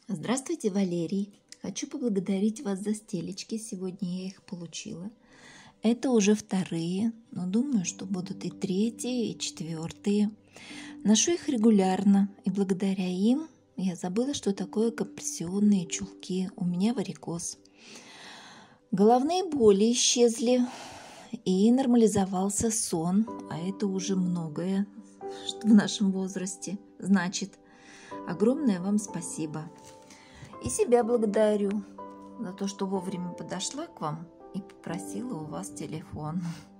Здравствуйте, Валерий! Хочу поблагодарить вас за стелечки. Сегодня я их получила. Это уже вторые, но думаю, что будут и третьи, и четвертые. Ношу их регулярно, и благодаря им я забыла, что такое компрессионные чулки. У меня варикоз. Головные боли исчезли, и нормализовался сон, а это уже многое в нашем возрасте. Значит, огромное вам спасибо. И себя благодарю за то, что вовремя подошла к вам и попросила у вас телефон.